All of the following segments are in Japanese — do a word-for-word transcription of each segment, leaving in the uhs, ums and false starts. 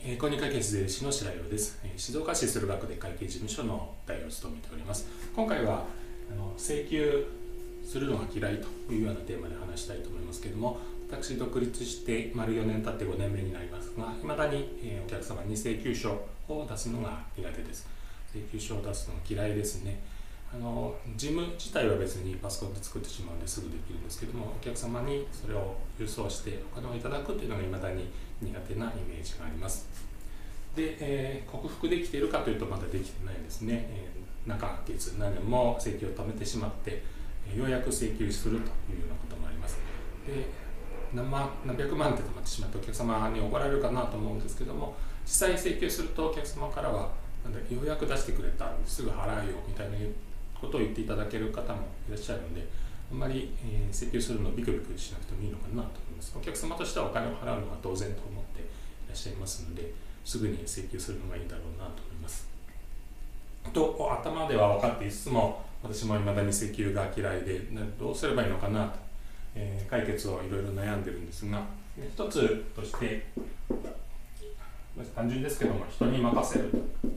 えー、公認会計士税理士の白岩です、えー、静岡市駿河区で会計事務所の代表を務めております。今回はあの請求するのが嫌いというようなテーマで話したいと思いますけれども、私独立して丸よねん経ってごねんめになりますが、いまだに、えー、お客様に請求書を出すのが苦手です。請求書を出すのが嫌いですね。あの事務自体は別にパソコンで作ってしまうのですぐできるんですけども、お客様にそれを郵送してお金をいただくというのがいまだに苦手なイメージがあります。で、えー、克服できているかというとまだできてないですね。えー、何ヶ月何年も請求を貯めてしまって、えー、ようやく請求するというようなこともあります。で何万何百万って止まってしまってお客様に怒られるかなと思うんですけども、実際請求するとお客様からはなんだようやく出してくれたすぐ払うよみたいなことを言っていただける方もいらっしゃるので、あんまり、えー、請求するのをビクビクしなくてもいいのかなと思います。お客様としてはお金を払うのが当然と思っていらっしゃいますので、すぐに請求するのがいいだろうなと思います。と頭では分かっていつつも、私も未だに請求が嫌いでどうすればいいのかなと、えー、解決をいろいろ悩んでるんですが、一つとして単純ですけども、人に任せる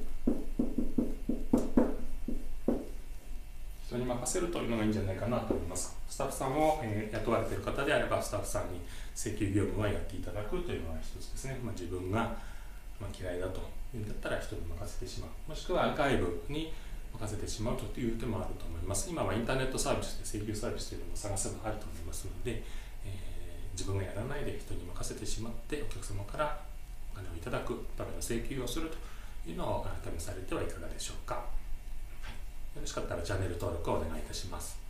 人に任せるというのがいいんじゃないかなと思います。スタッフさんを、えー、雇われている方であれば、スタッフさんに請求業務はやっていただくというのが一つですね。まあ、自分が、まあ、嫌いだというんだったら人に任せてしまう、もしくは外部に任せてしまうという手もあると思います。今はインターネットサービスで請求サービスというのも探せばあると思いますので、えー、自分がやらないで人に任せてしまってお客様からお金をいただくための請求をするというのを試されてはいかがでしょうか。よろしかったらチャンネル登録をお願いいたします。